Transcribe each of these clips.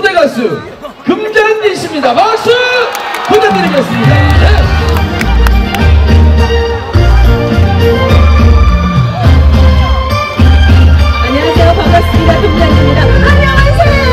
초대 가수 금잔디 씨입니다. 박수 부탁드리겠습니다. 네. 안녕하세요. 반갑습니다. 금잔디입니다. 안녕하세요.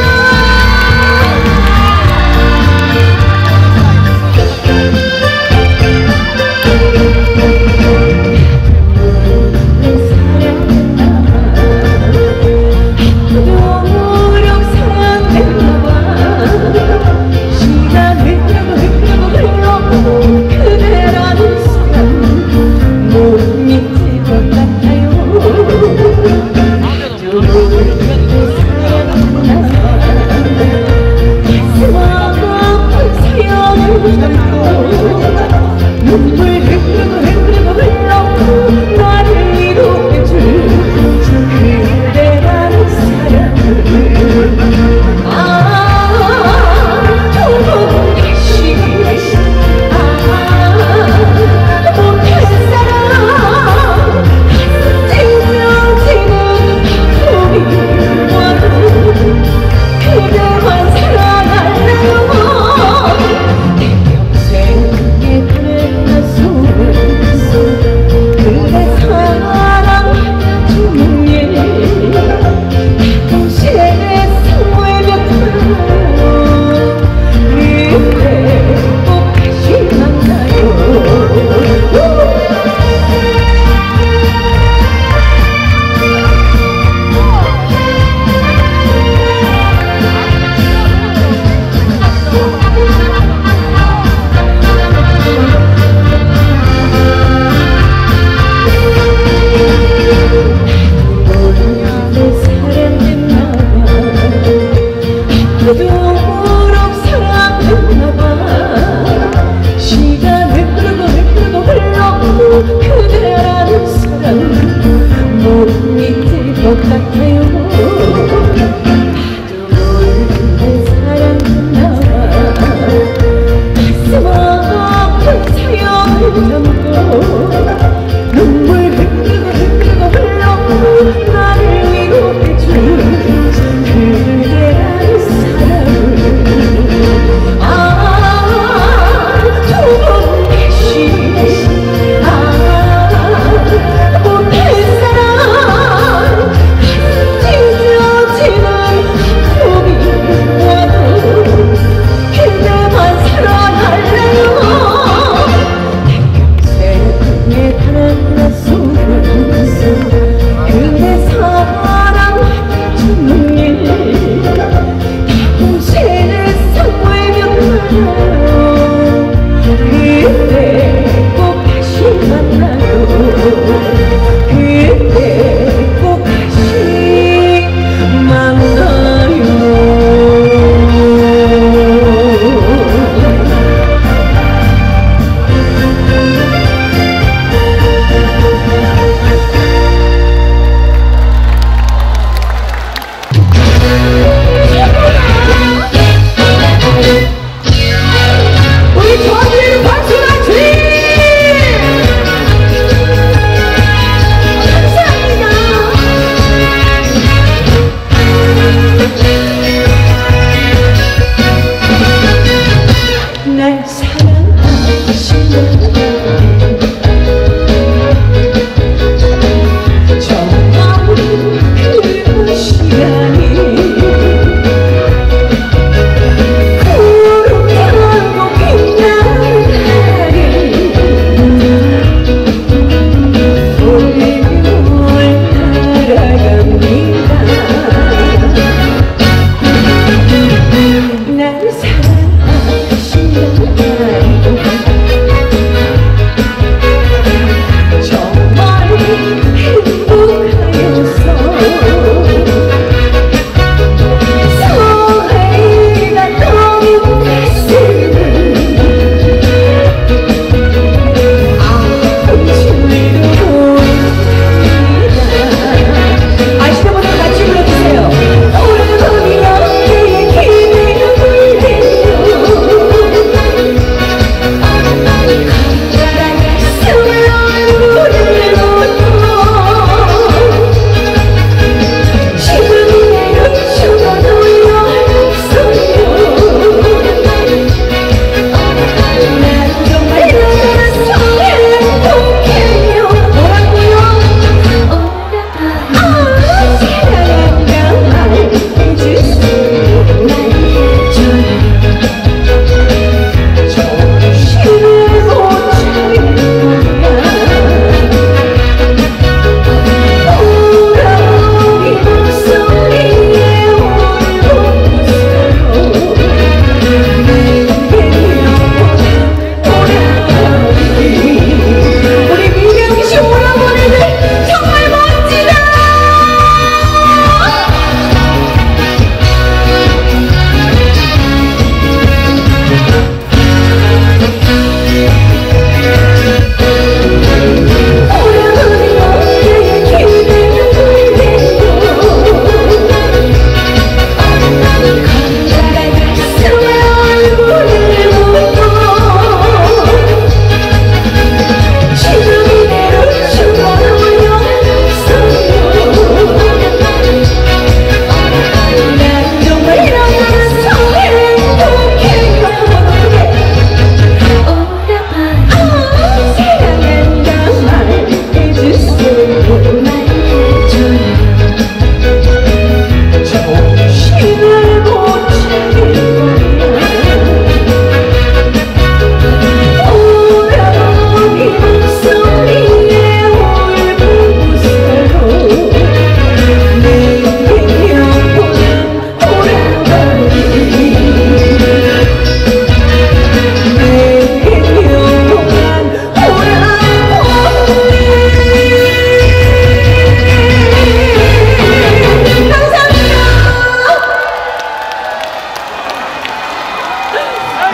나를 위로해준 그대라는 사람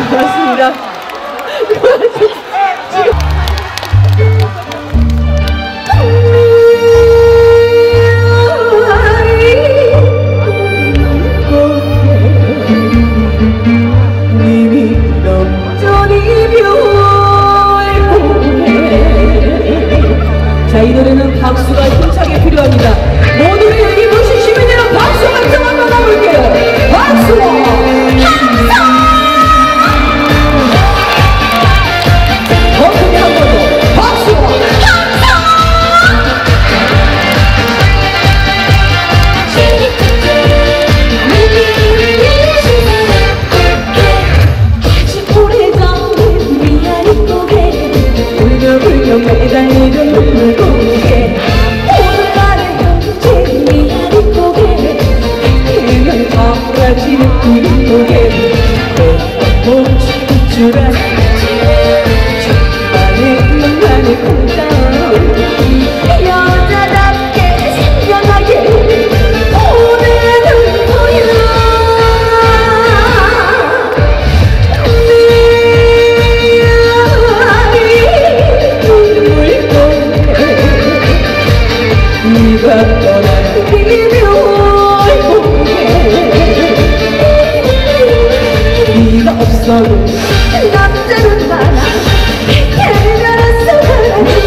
고맙습니다. 자, 이 노래는 박수가 힘차게 필요합니다. 모두의 여기 모신 시민 여러분 박수 함성 한번 가볼게요. 박수와 함성! 더 크게 한 번 더. 박수와 함성! 아주 오래전에 미안한 고개 울며불며 매달리던 눈물 고개 오늘날의 현재 미안한 고개 그냥 사라지는 그 고개 멈출 줄 알았지 정말의 공장 여자답게 생겨나게 오늘은 거야 네가 떠난 이별 고개 네가 없어도 남자는 많아 해결한 사람이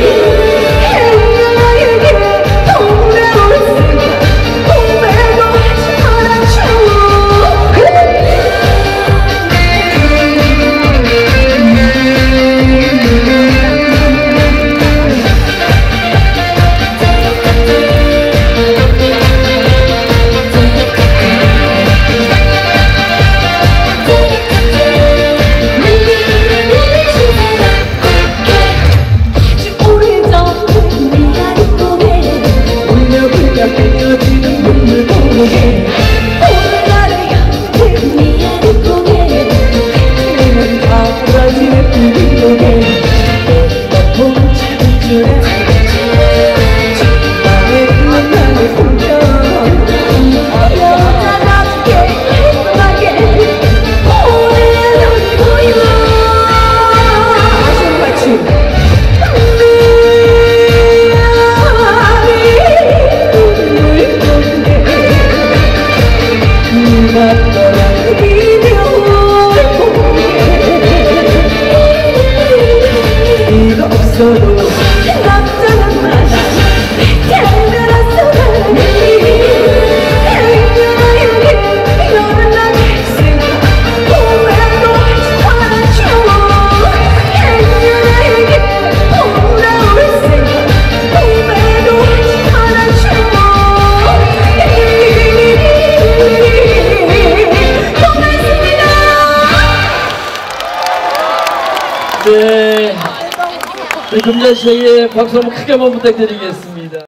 해결나에게 돌아올 수가 고백도 하지 말아줘 오늘날의 현재 미안한 고개 그는 사라지는 그 고개 못 참을 줄 알았지 정말의 나의 혼자 여자답게 행복하게 오늘은 거야 아쉬움같이 네가 없어도 남자는 많아 해결한 사람이 해결나에게 연락할 수가 고백도 하지 말아줘 해결나에게 돌아올 수가 고백도 하지 말아줘 고맙습니다. 네. 금잔 씨에게 박수 한번 크게 한번 부탁드리겠습니다.